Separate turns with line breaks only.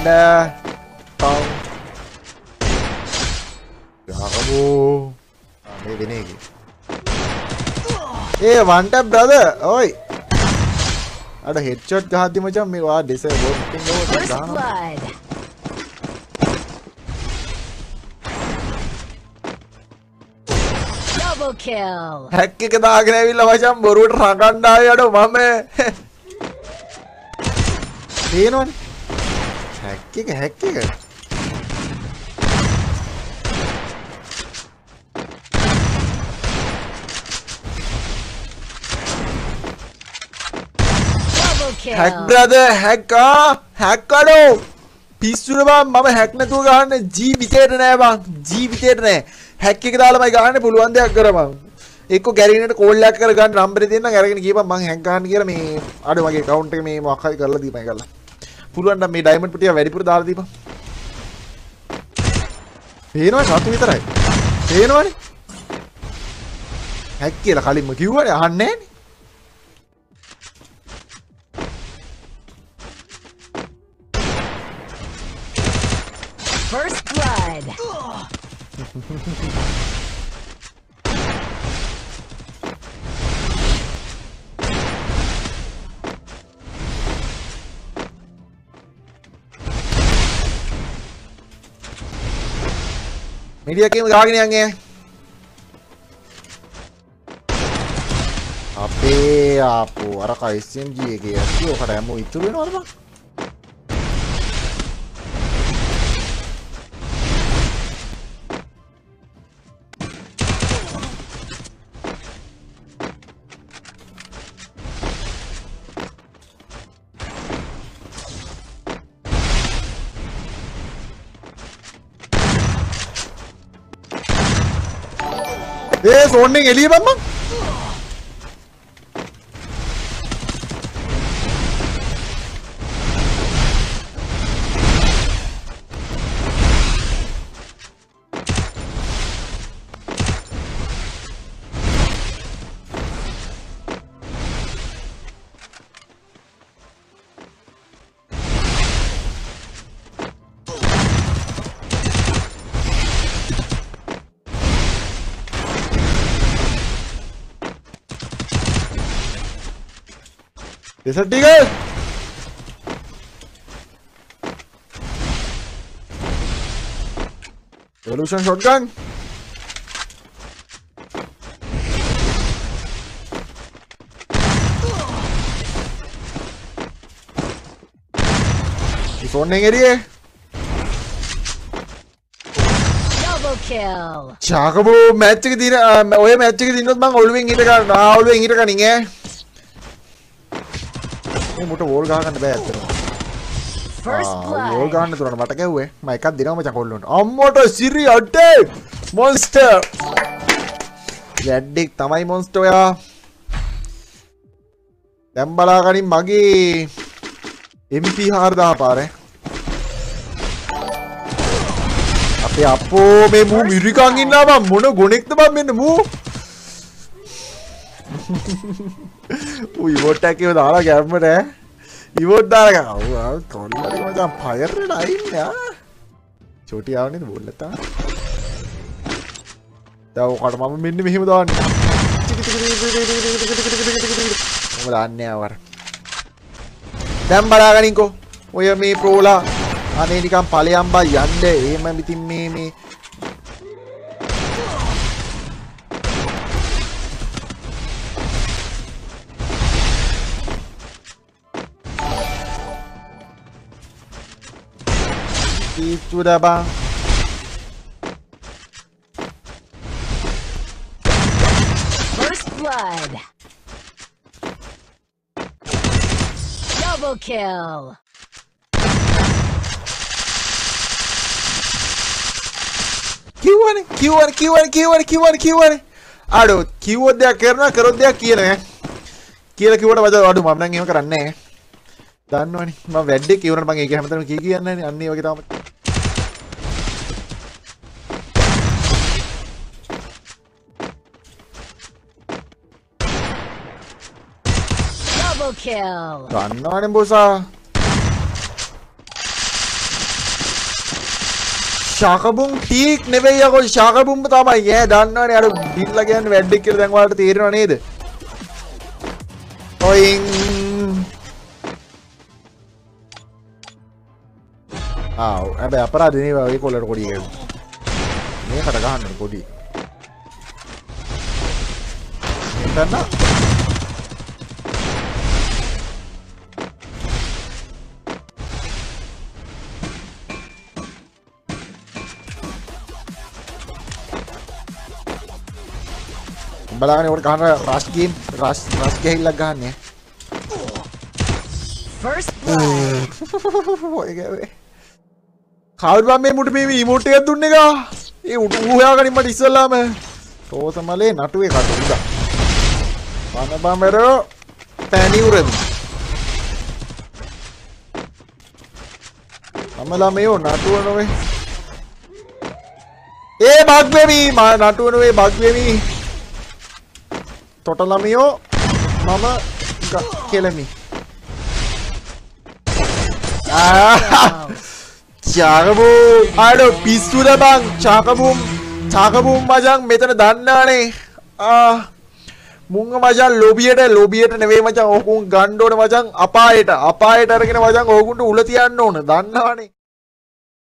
Tong. Jago. Ame bene ki. Hey, one tap brother. Oi. Ada headshot gahaddi macam me wa desa working over gahana.
Double kill.
Hack එක දාගෙන ඇවිල්ලා මචං බොරුවට රකන්න ආවේ අඩෝ මම. තේනවනේ. hack එක. hack brother hack අඩෝ පිස්සුර බං මම hack නැතුව ගහන්නේ ජීවිතේට නෑ බං ජීවිතේට නෑ hack එක දාලාමයි ගහන්න පුළුවන් දෙයක් කරපන් එක්ක ගැරිනට කෝල් එකක් කර ගන්න නම්බරේ දෙන්නම් අරගෙන ගියපන් මං hack ගන්න කියලා මේ අඩෝ මගේ account එක මේ මොකක් හරි කරලා දීපන් ඒකලා පුළුවන් නම් මේ diamond පුටිය වැඩිපුර දාලා දීපන් පේනවද සතු විතරයි පේනවනේ hack කියලා කලින්ම කිව්වනේ අහන්නේ නෑනේ
First blood.
Media game gahගෙන යන්නේ අපේ ආපෝ අර SMG එකේ ඇස්සිය ඔකට හැමෝ ඉතුරු වෙනවද බං सोने के लिए मम्मा Desert Eagle! Evolution shotgun! Soning area!
Double kill!
Chakabu match ke din oye match ke din bang always hit ka na always hit ka ninge मोटा वोल गहा गන්න බෑ ඇත්තටම
First blood
වෝල් ගන්න තුනට මට ගැව්වේ මම එකක් දෙනවා මචං කොල්ලොන්ට අම්මෝට සිරි අටෙක් මොන්ස්ටර් යැඩ්ඩෙක් තමයි මොන්ස්ටර් ඔයා දැන් බලා ගනින් මගේ MP 4000 පාරේ අපේ අපෝ මේ මූ මිරිකන් ඉන්නවා බං මොන ගොනෙක්ද බං මෙන්න මූ ඌ ඉමෝට් එකේ දාලා ගැම්මට ඉමෝට් දාලා ගාව කොල්ලට මචං ෆයර් එකලා ඉන්නේ චෝටි ආවනේ බෝල්ලට දැන් ඔකට මම මෙන්න මෙහෙම දාන්නේ මම දාන්නේ ආවර දැන් බලාගනින්කෝ ඔය මේ ප්‍රෝලා අනේ නිකන් ඵලයන් බා යන්න එහෙම ඉතින් මේ sudah bang
First blood Double kill
කිව්වනේ අඩෝ කිව්වොත් දෙයක් කරනවා කරොත් දෙයක් කියනවා කියලා කිව්වට වද අඩෝ මම නම් එහෙම කරන්නේ නැහැ දන්නවනේ මම වැඩේ කියවනට මම ඒක හැමතැනම කියන්නේ අන්න ඒ වගේ තමයි
Double kill
දන්නවනේ බොසා ශාකබුම් ටීක් නෙවෙයි යකෝ ශාකබුම් තමයි. ඈ දන්නවනේ අර බිල්ලා කියන්නේ වැඩක් කියලා දැන් ඔයාලට තේරෙනව නේද? ඔයින් හැබැයි අපරාධ නේ ඔය කොල්ලට කොඩි එක. මේකට ගහන්න කොඩි. මෙතන බලන්න උඩ ගහන රෂ් ගේම් රෂ් ගහilla ගහන්නේ.
First blood.
ඔය ගාවේ කවුරුද මේ මුට මේ ඉමෝට් එකක් දුන්නේ ගා? ඒ උඩ හොයාගනින් මට ඉස්සල්ලාම තෝසමලේ නටුවේ කට උඩ. පන බම්බරෝ පැණි උරමි. අමලා මේෝ නටුව නොවේ. ඒ බග් වෙමි මා නටුව නොවේ බග් වෙමි. තොට ළමියෝ මම කෙලමි. චාකබුම් අඩෝ පිස්සුද බං චාකබුම් මචං මෙතන දන්නානේ මුංග මචං ලොබියට නෙවෙයි මචං ඕකුන් ගන්න ඕනේ මචං අපායට අරගෙන මචං ඕකුන්ට උල තියන්න ඕන දන්නවනේ.